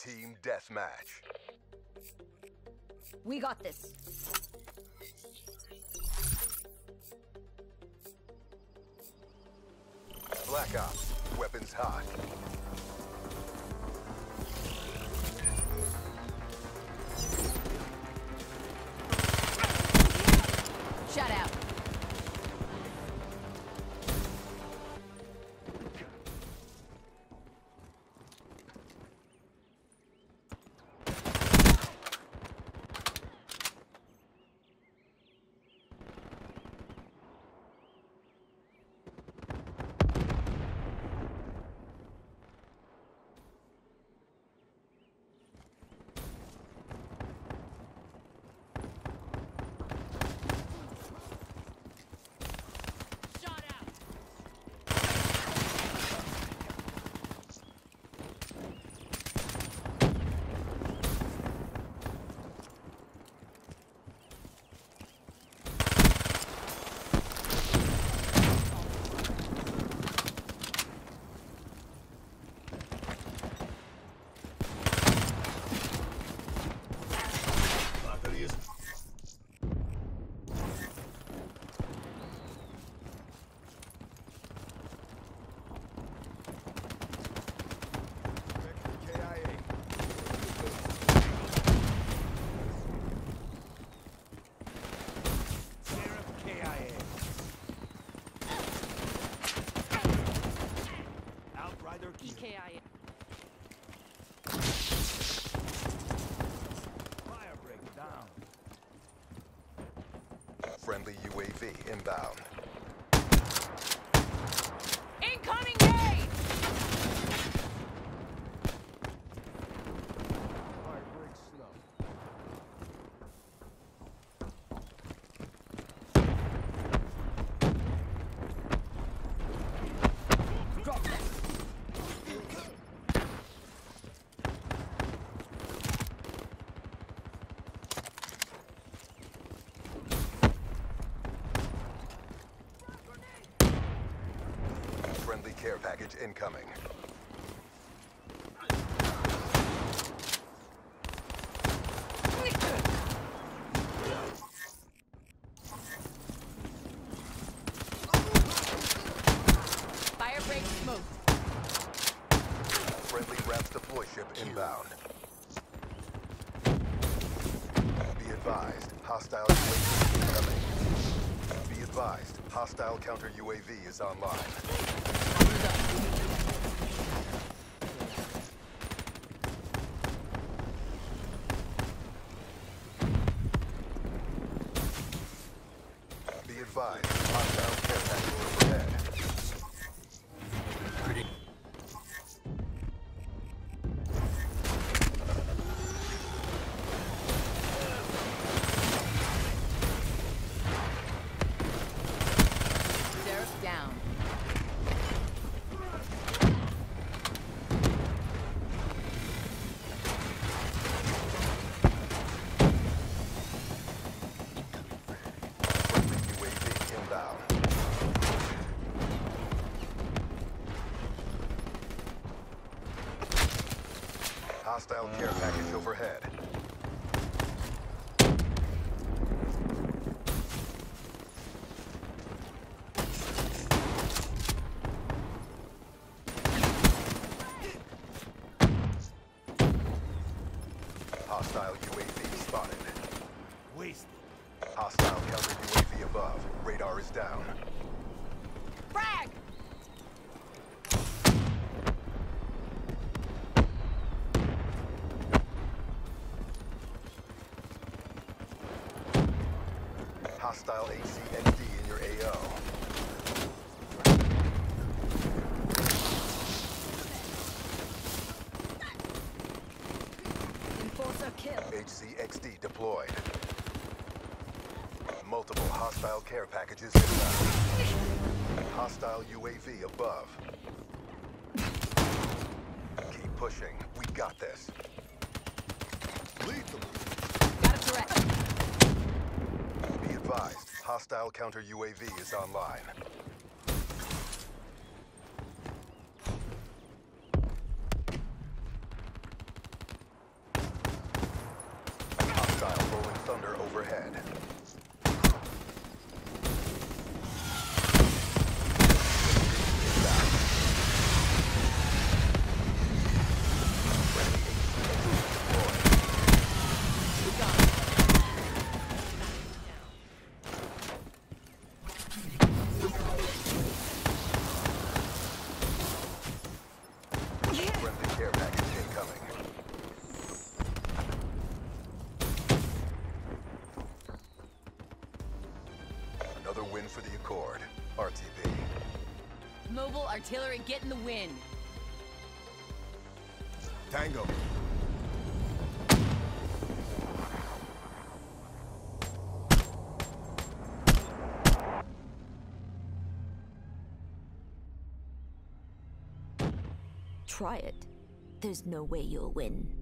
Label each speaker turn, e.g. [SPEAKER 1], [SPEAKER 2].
[SPEAKER 1] Team Deathmatch.
[SPEAKER 2] We got this.
[SPEAKER 1] Black Ops, weapons hot.
[SPEAKER 2] Shut out.
[SPEAKER 3] EKIA.
[SPEAKER 4] Fire break down.
[SPEAKER 1] Friendly UAV inbound.
[SPEAKER 2] Incoming raid!
[SPEAKER 4] Fire break slow.
[SPEAKER 2] Drop that.
[SPEAKER 1] Friendly care package incoming.
[SPEAKER 2] Fire break smoke.
[SPEAKER 1] Friendly RAPS deploy ship inbound. Be advised, hostile UAV incoming. Be advised, hostile counter UAV is online. Be advised, hostile care package overhead.
[SPEAKER 2] Sheriff down.
[SPEAKER 1] Friendly UAV inbound. Hostile care package overhead. Hostile UAV spotted.
[SPEAKER 4] Wasted.
[SPEAKER 1] Hostile counter UAV above. Radar is down.
[SPEAKER 2] Frag!
[SPEAKER 1] Hostile HCXD in your AO.
[SPEAKER 2] Enforcer kill.
[SPEAKER 1] HCXD deployed. Multiple hostile care packages inbound. Hostile UAV above. Keep pushing. We got this. Lethal.
[SPEAKER 2] Got a threat.
[SPEAKER 1] Be advised, hostile counter UAV is online. Another win for the Accord. RTB.
[SPEAKER 2] Mobile artillery getting the win.
[SPEAKER 1] Tango.
[SPEAKER 3] Try it. There's no way you'll win.